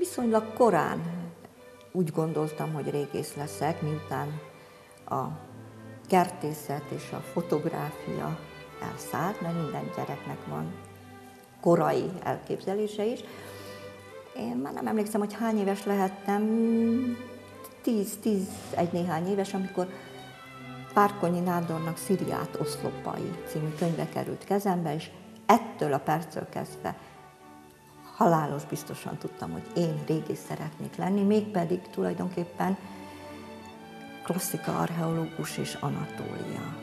Viszonylag korán úgy gondoltam, hogy régész leszek, miután a kertészet és a fotográfia elszállt, mert minden gyereknek van korai elképzelése is. Én már nem emlékszem, hogy hány éves lehettem, 10-11 néhány éves, amikor Várkonyi Nádornak Szíriát oszlopai című könyve került kezembe, és ettől a perctől kezdve halálos biztosan tudtam, hogy én régész szeretnék lenni, mégpedig tulajdonképpen klasszika, archeológus és anatólia.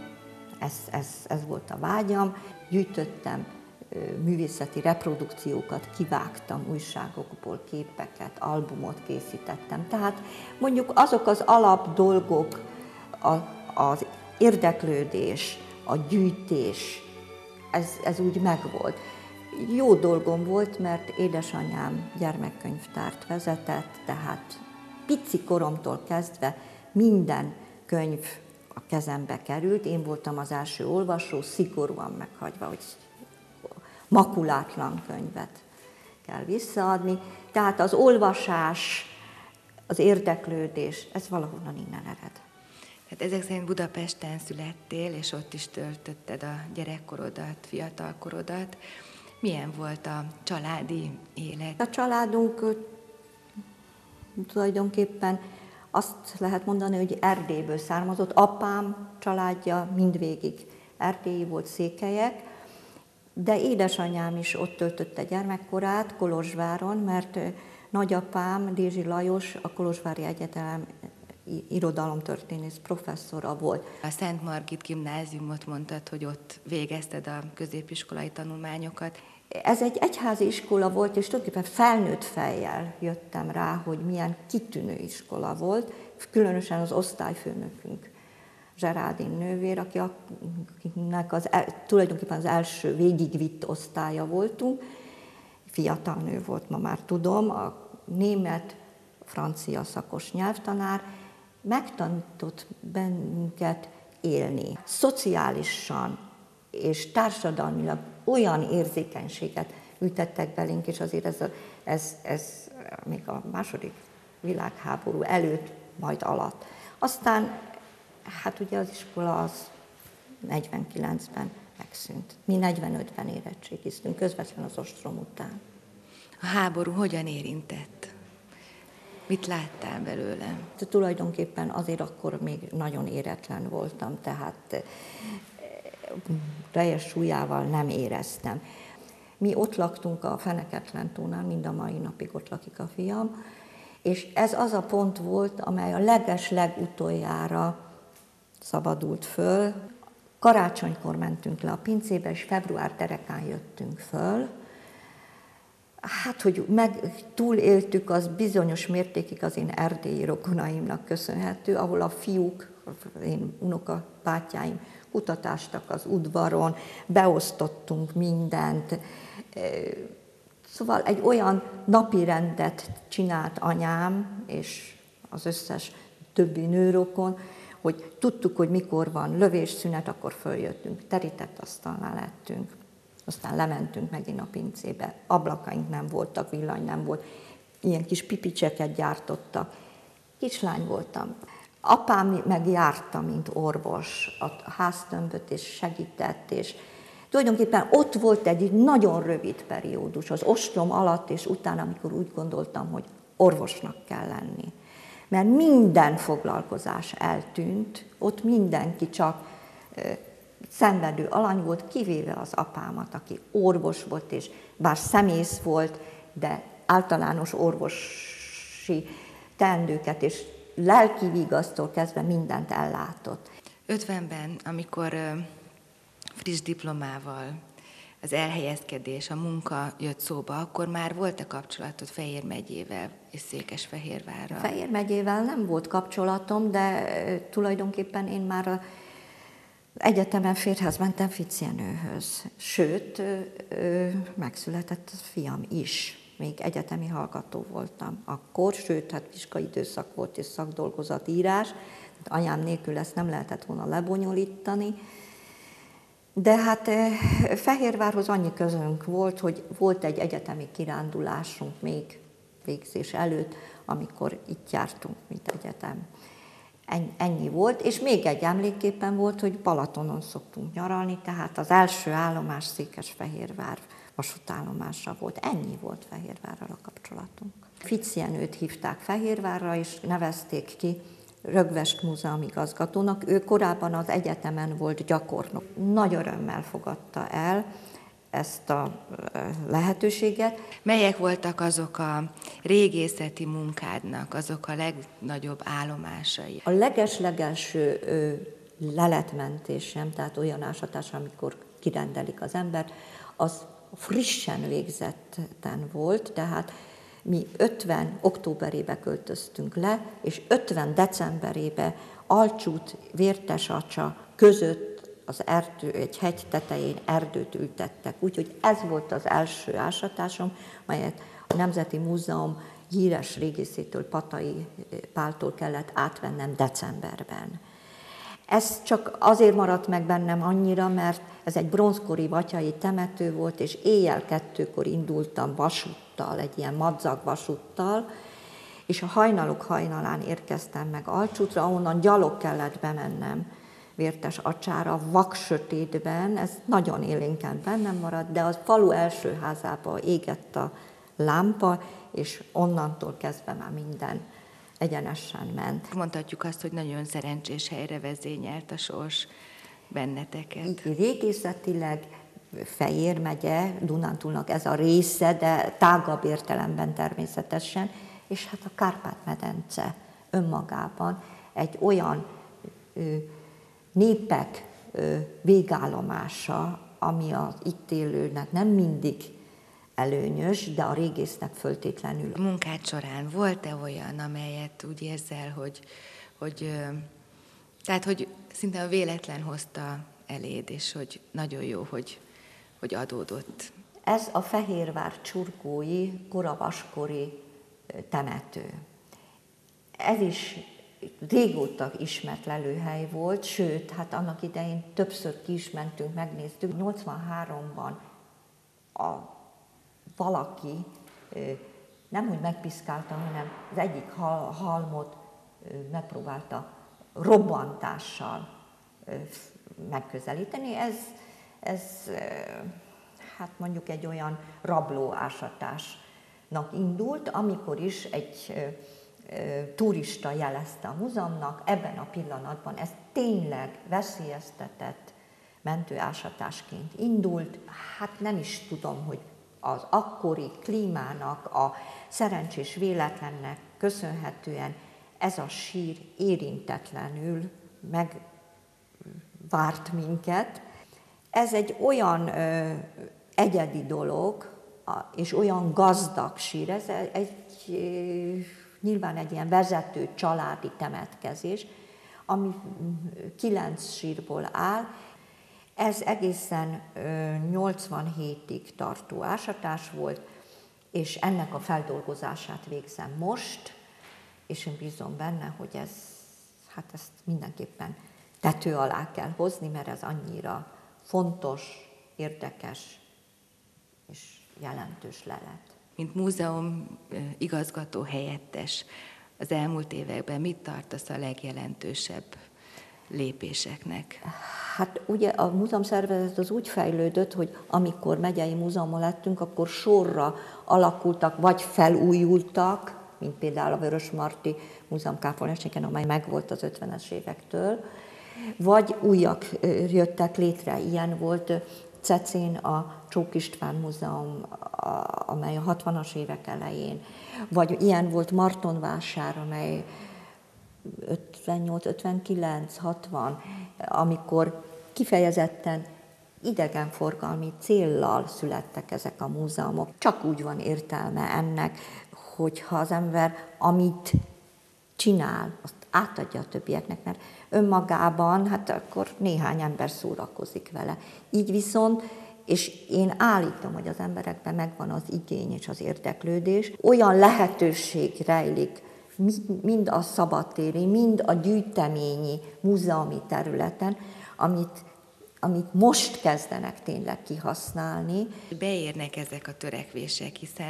Ez volt a vágyam. Gyűjtöttem művészeti reprodukciókat, kivágtam újságokból képeket, albumot készítettem. Tehát mondjuk azok az alapdolgok, az érdeklődés, a gyűjtés, ez úgy megvolt. Jó dolgom volt, mert édesanyám gyermekkönyvtárt vezetett, tehát pici koromtól kezdve minden könyv a kezembe került. Én voltam az első olvasó, szigorúan meghagyva, hogy makulátlan könyvet kell visszaadni. Tehát az olvasás, az érdeklődés, ez valahonnan innen ered. Hát ezek szerint Budapesten születtél, és ott is töltötted a gyerekkorodat, fiatalkorodat. Milyen volt a családi élet? A családunk tulajdonképpen azt lehet mondani, hogy Erdélyből származott. Apám családja mindvégig erdélyi volt, székelyek, de édesanyám is ott töltötte gyermekkorát, Kolozsváron, mert nagyapám, Dézsi Lajos, a Kolozsvári Egyetem irodalomtörténész professzora volt. A Szent Margit Gimnáziumot mondtad, hogy ott végezted a középiskolai tanulmányokat. Ez egy egyházi iskola volt, és tulajdonképpen felnőtt fejjel jöttem rá, hogy milyen kitűnő iskola volt, különösen az osztályfőnökünk, Zserádin nővér, akinek tulajdonképpen az első végigvitt osztálya voltunk. Fiatal nő volt, ma már tudom, a német, francia szakos nyelvtanár, megtanított bennünket élni. Szociálisan és társadalmilag olyan érzékenységet ültettek belénk, és azért ez még a második világháború előtt, majd alatt. Aztán, hát ugye az iskola az 49-ben megszűnt. Mi 45-ben érettségiztünk, közvetlenül az ostrom után. A háború hogyan érintett? Mit láttál belőle? Tulajdonképpen azért akkor még nagyon éretlen voltam, tehát teljes súlyával nem éreztem. Mi ott laktunk a Feneketlen tónál, mind a mai napig ott lakik a fiam, és ez az a pont volt, amely a legutoljára szabadult föl. Karácsonykor mentünk le a pincébe, és február derekán jöttünk föl. Hát, hogy túléltük, az bizonyos mértékig az én erdélyi rokonaimnak köszönhető, ahol a fiúk, én unokabátyáim kutatástak az udvaron, beosztottunk mindent. Szóval egy olyan napirendet csinált anyám, és az összes többi nőrokon, hogy tudtuk, hogy mikor van lövésszünet, akkor följöttünk, terített asztalnál lettünk. Aztán lementünk megint a pincébe, ablakaink nem voltak, villany nem volt, ilyen kis pipicseket gyártottak. Kislány voltam. Apám meg járta, mint orvos, a háztömböt, és segített, és tulajdonképpen ott volt egy nagyon rövid periódus, az ostrom alatt és után, amikor úgy gondoltam, hogy orvosnak kell lenni. Mert minden foglalkozás eltűnt, ott mindenki csak szenvedő alany volt, kivéve az apámat, aki orvos volt, és bár szemész volt, de általános orvosi teendőket és lelki vigasztól kezdve mindent ellátott. 50-ben, amikor friss diplomával az elhelyezkedés, a munka jött szóba, akkor már volt-e kapcsolatod Fejér megyével és Székesfehérvárral? Fejér megyével nem volt kapcsolatom, de tulajdonképpen én már egyetemen férjhez mentem Fics Jenőhöz. Sőt, megszületett a fiam is. Még egyetemi hallgató voltam akkor, sőt, hát vizsgai időszak volt és szakdolgozatírás. Anyám nélkül ezt nem lehetett volna lebonyolítani. De hát Fehérvárhoz annyi közönk volt, hogy volt egy egyetemi kirándulásunk még végzés előtt, amikor itt jártunk, mint egyetem. Ennyi volt, és még egy emlékképpen volt, hogy Balatonon szoktunk nyaralni, tehát az első állomás Székesfehérvár vasútállomása volt. Ennyi volt Fehérvárral a kapcsolatunk. Fitz Jenőt hívták Fehérvárra, és nevezték ki Rögvest múzeumigazgatónak. Ő korábban az egyetemen volt gyakornok. Nagy örömmel fogadta el ezt a lehetőséget. Melyek voltak azok a régészeti munkádnak, azok a legnagyobb állomásai? A leges-legelső leletmentésem, tehát olyan ásatás, amikor kirendelik az embert, az frissen végzetten volt, tehát mi 50 októberébe költöztünk le, és 50 decemberébe Alcsút, Vértesacsa között az erdő, egy hegy tetején erdőt ültettek. Úgyhogy ez volt az első ásatásom, melyet a Nemzeti Múzeum híres régészétől, Patai Páltól kellett átvennem decemberben. Ez csak azért maradt meg bennem annyira, mert ez egy bronzkori vatyai temető volt, és éjjel 2-kor indultam vasúttal, egy ilyen madzag vasúttal, és a hajnalok hajnalán érkeztem meg Alcsútra, ahonnan gyalog kellett bemennem Vértesacsára, vaksötétben, ez nagyon élénken bennem maradt, de a falu első házába égett a lámpa, és onnantól kezdve már minden egyenesen ment. Mondhatjuk azt, hogy nagyon szerencsés helyre vezényelt a sors benneteket. Régészetileg Fejér megye, Dunántúlnak ez a része, de tágabb értelemben természetesen, és hát a Kárpát-medence önmagában egy olyan népek végállomása, ami az itt élőnek nem mindig előnyös, de a régésznek föltétlenül. A munkád során volt-e olyan, amelyet úgy érzel, hogy szinte a véletlen hozta eléd, és hogy nagyon jó, hogy adódott? Ez a Fehérvár csurgói, koravaskori temető. Ez is régóta ismert lelőhely volt, sőt, hát annak idején többször ki is mentünk, megnéztük. 83-ban valaki nem úgy megpiszkálta, hanem az egyik halmot megpróbálta robbantással megközelíteni. Ez hát mondjuk egy olyan rablóásatásnak indult, amikor is egy turista jelezte a múzeumnak, ebben a pillanatban ez tényleg veszélyeztetett mentőásatásként indult. Hát nem is tudom, hogy az akkori klímának, a szerencsés véletlennek köszönhetően ez a sír érintetlenül megvárt minket. Ez egy olyan egyedi dolog, és olyan gazdag sír, ez nyilván egy ilyen vezető családi temetkezés, ami 9 sírból áll. Ez egészen 87-ig tartó ásatás volt, és ennek a feldolgozását végzem most, és én bízom benne, hogy ezt mindenképpen tető alá kell hozni, mert ez annyira fontos, érdekes és jelentős lelet. Mint múzeum igazgató helyettes, az elmúlt években mit tartasz a legjelentősebb lépéseknek? Hát ugye a múzeumszervezet az úgy fejlődött, hogy amikor megyei múzeumon lettünk, akkor sorra alakultak, vagy felújultak, mint például a Vörösmarty Múzeum Kápolnásnéken, amely megvolt az 50-es évektől, vagy újak jöttek létre. Ilyen volt Cecén a Csók István Múzeum, amely a 60-as évek elején, vagy ilyen volt Martonvásár, amely 58, 59, 60, amikor kifejezetten idegenforgalmi céllal születtek ezek a múzeumok. Csak úgy van értelme ennek, hogyha az ember, amit csinál, azt átadja a többieknek, mert önmagában, hát akkor néhány ember szórakozik vele. Így viszont, és én állítom, hogy az emberekben megvan az igény és az érdeklődés, olyan lehetőség rejlik, mind a szabadtéri, mind a gyűjteményi, múzeumi területen, amit most kezdenek tényleg kihasználni. Beérnek ezek a törekvések, hiszen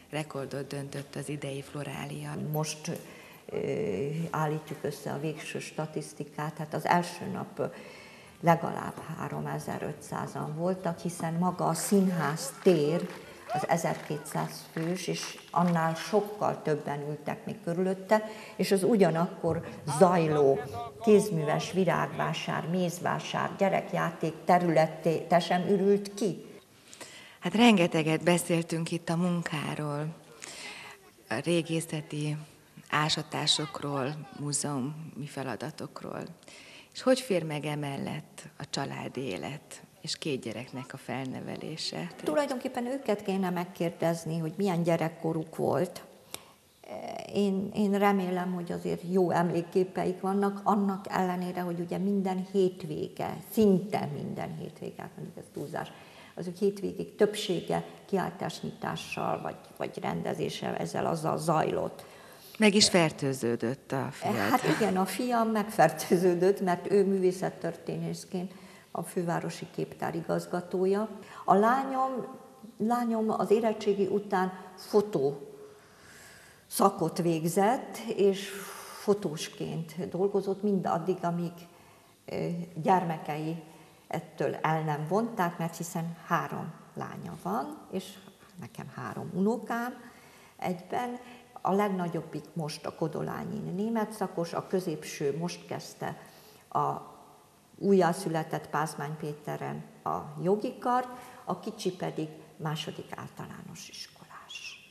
rekordot döntött az idei florália. Most állítjuk össze a végső statisztikát, hát az első nap legalább 3500-an voltak, hiszen maga a színház tér az 1200 fős, és annál sokkal többen ültek még körülötte, és az ugyanakkor zajló kézműves virágvásár, mézvásár, gyerekjáték területé te sem ürült ki. Hát rengeteget beszéltünk itt a munkáról, a régészeti ásatásokról, múzeumi feladatokról. És hogy fér meg emellett a családi élet és 2 gyereknek a felnevelése? Tulajdonképpen őket kéne megkérdezni, hogy milyen gyerekkoruk volt. Én remélem, hogy azért jó emlékképeik vannak, annak ellenére, hogy ugye minden hétvége, szinte minden hétvége, hát mondjuk ez túlzás, azok hétvégig többsége kiáltásnyitással vagy rendezéssel azzal zajlott. Meg is fertőződött a fiad. Hát igen, a fiam megfertőződött, mert ő művészettörténészként a fővárosi képtár igazgatója. A lányom az érettségi után fotó szakot végzett, és fotósként dolgozott mindaddig, amíg gyermekei ettől el nem vonták, mert hiszen 3 lánya van, és nekem 3 unokám egyben. A legnagyobbik most a Kodolányin német szakos, a középső most kezdte a újjászületett Pázmány Péteren a jogi kart, a kicsi pedig 2. általános iskolás.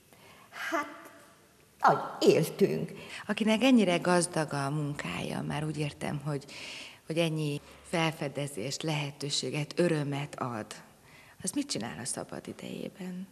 Hát, éltünk. Akinek ennyire gazdag a munkája, már úgy értem, hogy ennyi felfedezést, lehetőséget, örömet ad, az mit csinál a szabad idejében?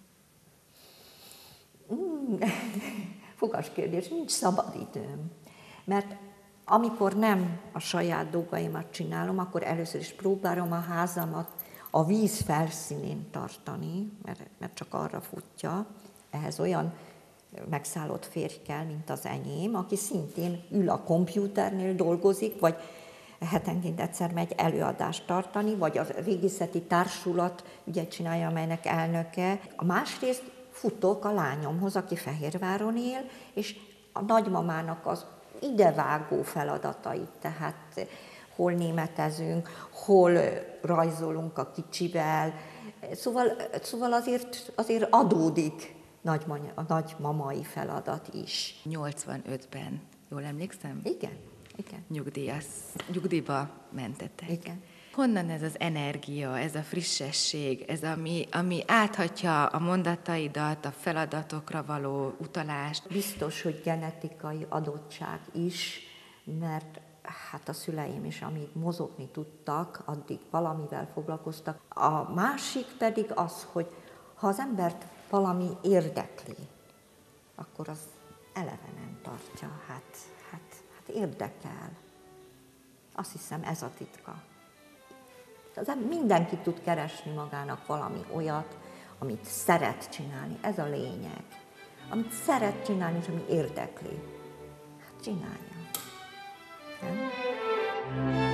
Fogas kérdés, nincs szabad időm. Mert amikor nem a saját dolgaimat csinálom, akkor először is próbálom a házamat a víz felszínén tartani, mert csak arra futja. Ehhez olyan megszállott férj kell, mint az enyém, aki szintén ül a kompjúternél dolgozik, vagy hetenként egyszer megy előadást tartani, vagy a régészeti társulat ügyet csinálja, amelynek elnöke. A másrészt futok a lányomhoz, aki Fehérváron él, és a nagymamának az idevágó feladatait, tehát hol németezünk, hol rajzolunk a kicsivel, szóval azért adódik a nagymamai feladat is. 85-ben, jól emlékszem? Igen. Nyugdíjba mentetek. Igen. Honnan ez az energia, ez a frissesség, ez ami áthatja a mondataidat, a feladatokra való utalást? Biztos, hogy genetikai adottság is, mert hát a szüleim is, amíg mozogni tudtak, addig valamivel foglalkoztak. A másik pedig az, hogy ha az embert valami érdekli, akkor az eleve nem tartja, hát érdekel. Azt hiszem, ez a titka. Mindenki tud keresni magának valami olyat, amit szeret csinálni, ez a lényeg. Amit szeret csinálni, és ami érdekli. Hát csinálja. Nem?